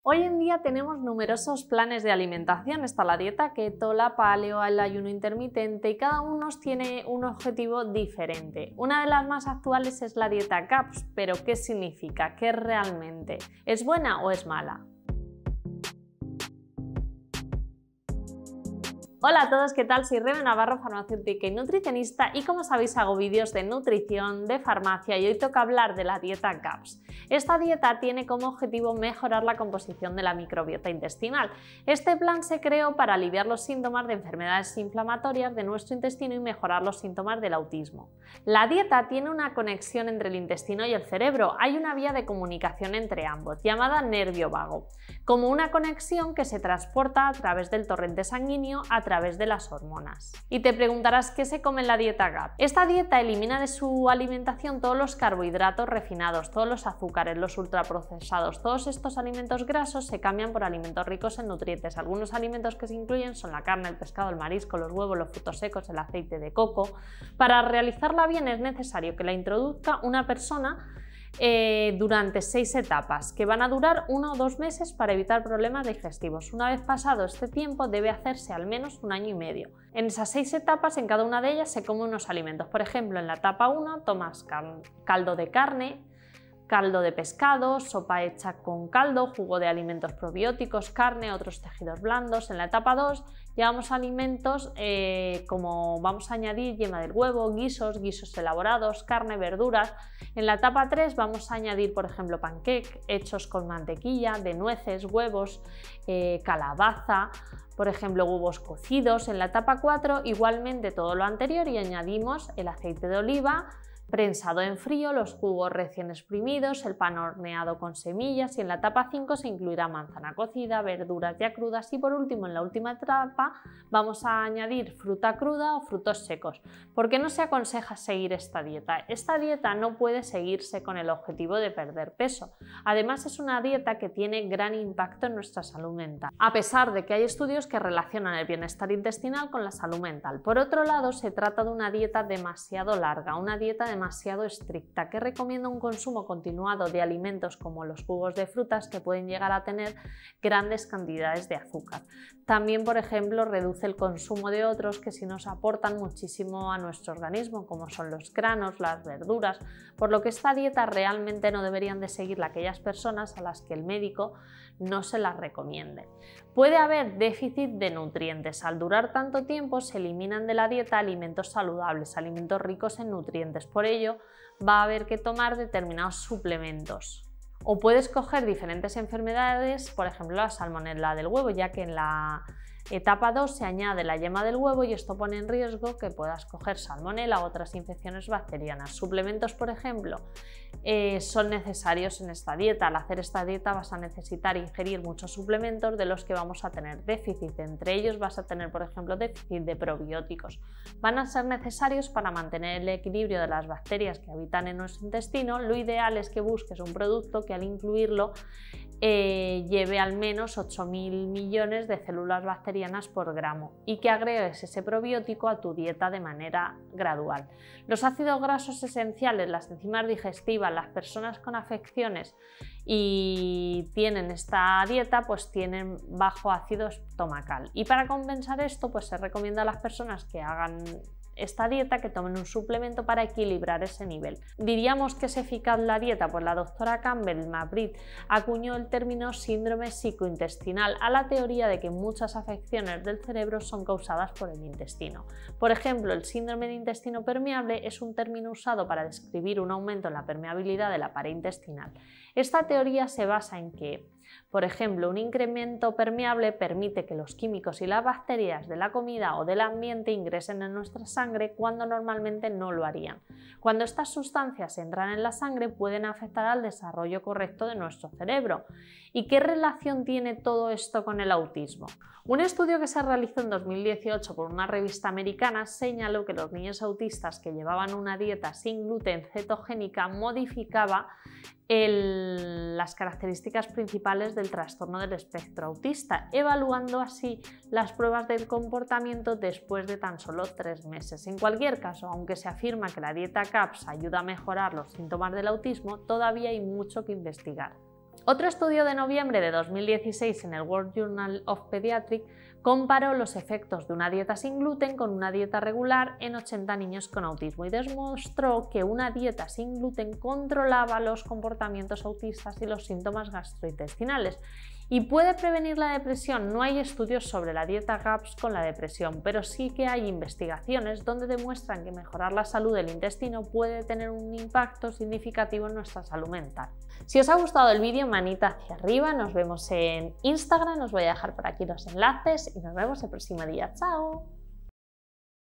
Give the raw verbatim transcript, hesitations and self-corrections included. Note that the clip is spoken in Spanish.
Hoy en día tenemos numerosos planes de alimentación, está la dieta keto, la paleo, el ayuno intermitente y cada uno tiene un objetivo diferente. Una de las más actuales es la dieta CAPS, pero ¿qué significa? ¿Qué realmente? ¿Es buena o es mala? Hola a todos, ¿qué tal? Soy Rebe Navarro, farmacéutica y nutricionista, y como sabéis hago vídeos de nutrición, de farmacia, y hoy toca hablar de la dieta CAPS. Esta dieta tiene como objetivo mejorar la composición de la microbiota intestinal. Este plan se creó para aliviar los síntomas de enfermedades inflamatorias de nuestro intestino y mejorar los síntomas del autismo. La dieta tiene una conexión entre el intestino y el cerebro. Hay una vía de comunicación entre ambos, llamada nervio vago, como una conexión que se transporta a través del torrente sanguíneo a través de las hormonas. Y te preguntarás qué se come en la dieta CAPS. Esta dieta elimina de su alimentación todos los carbohidratos refinados, todos los azúcares, los ultraprocesados. Todos estos alimentos grasos se cambian por alimentos ricos en nutrientes. Algunos alimentos que se incluyen son la carne, el pescado, el marisco, los huevos, los frutos secos, el aceite de coco. Para realizarla bien es necesario que la introduzca una persona Eh, durante seis etapas que van a durar uno o dos meses para evitar problemas digestivos. Una vez pasado este tiempo debe hacerse al menos un año y medio. En esas seis etapas, en cada una de ellas se come unos alimentos. Por ejemplo, en la etapa uno tomas caldo de carne, caldo de pescado, sopa hecha con caldo, jugo de alimentos probióticos, carne, otros tejidos blandos. En la etapa dos llevamos alimentos eh, como vamos a añadir yema del huevo, guisos, guisos elaborados, carne, verduras. En la etapa tres vamos a añadir, por ejemplo, pancake hechos con mantequilla, de nueces, huevos, eh, calabaza, por ejemplo, huevos cocidos. En la etapa cuatro igualmente todo lo anterior y añadimos el aceite de oliva prensado en frío, los jugos recién exprimidos, el pan horneado con semillas, y en la etapa cinco se incluirá manzana cocida, verduras ya crudas y por último, en la última etapa, vamos a añadir fruta cruda o frutos secos. ¿Por qué no se aconseja seguir esta dieta? Esta dieta no puede seguirse con el objetivo de perder peso. Además, es una dieta que tiene gran impacto en nuestra salud mental, a pesar de que hay estudios que relacionan el bienestar intestinal con la salud mental. Por otro lado, se trata de una dieta demasiado larga, una dieta demasiado estricta, que recomienda un consumo continuado de alimentos como los jugos de frutas, que pueden llegar a tener grandes cantidades de azúcar. También, por ejemplo, reduce el consumo de otros que sí nos aportan muchísimo a nuestro organismo, como son los granos, las verduras, por lo que esta dieta realmente no deberían de seguirla aquellas personas a las que el médico no se las recomiende. Puede haber déficit de nutrientes. Al durar tanto tiempo se eliminan de la dieta alimentos saludables, alimentos ricos en nutrientes. Por ello va a haber que tomar determinados suplementos. O puedes coger diferentes enfermedades, por ejemplo la salmonela del huevo, ya que en la etapa dos se añade la yema del huevo y esto pone en riesgo que puedas coger salmonela u otras infecciones bacterianas. Suplementos, por ejemplo, eh, son necesarios en esta dieta. Al hacer esta dieta vas a necesitar ingerir muchos suplementos de los que vamos a tener déficit. Entre ellos vas a tener, por ejemplo, déficit de probióticos. Van a ser necesarios para mantener el equilibrio de las bacterias que habitan en nuestro intestino. Lo ideal es que busques un producto que al incluirlo eh, lleve al menos ocho mil millones de células bacterianas por gramo y que agregues ese probiótico a tu dieta de manera gradual. Los ácidos grasos esenciales, las enzimas digestivas, las personas con afecciones y tienen esta dieta pues tienen bajo ácido estomacal, y para compensar esto pues se recomienda a las personas que hagan esta dieta que tomen un suplemento para equilibrar ese nivel. ¿Diríamos que es eficaz la dieta? Pues la doctora Campbell Mabright acuñó el término síndrome psicointestinal a la teoría de que muchas afecciones del cerebro son causadas por el intestino. Por ejemplo, el síndrome de intestino permeable es un término usado para describir un aumento en la permeabilidad de la pared intestinal. Esta teoría se basa en que, por ejemplo, un incremento permeable permite que los químicos y las bacterias de la comida o del ambiente ingresen en nuestra sangre cuando normalmente no lo harían. Cuando estas sustancias entran en la sangre pueden afectar al desarrollo correcto de nuestro cerebro. ¿Y qué relación tiene todo esto con el autismo? Un estudio que se realizó en dos mil dieciocho por una revista americana señaló que los niños autistas que llevaban una dieta sin gluten cetogénica modificaba el, las características principales del trastorno del espectro autista, evaluando así las pruebas del comportamiento después de tan solo tres meses. En cualquier caso, aunque se afirma que la dieta CAPS ayuda a mejorar los síntomas del autismo, todavía hay mucho que investigar. Otro estudio de noviembre de dos mil dieciséis en el World Journal of Pediatrics comparó los efectos de una dieta sin gluten con una dieta regular en ochenta niños con autismo y demostró que una dieta sin gluten controlaba los comportamientos autistas y los síntomas gastrointestinales y puede prevenir la depresión. No hay estudios sobre la dieta GAPS con la depresión, pero sí que hay investigaciones donde demuestran que mejorar la salud del intestino puede tener un impacto significativo en nuestra salud mental. Si os ha gustado el vídeo, manita hacia arriba, nos vemos en Instagram, os voy a dejar por aquí los enlaces y nos vemos el próximo día. ¡Chao!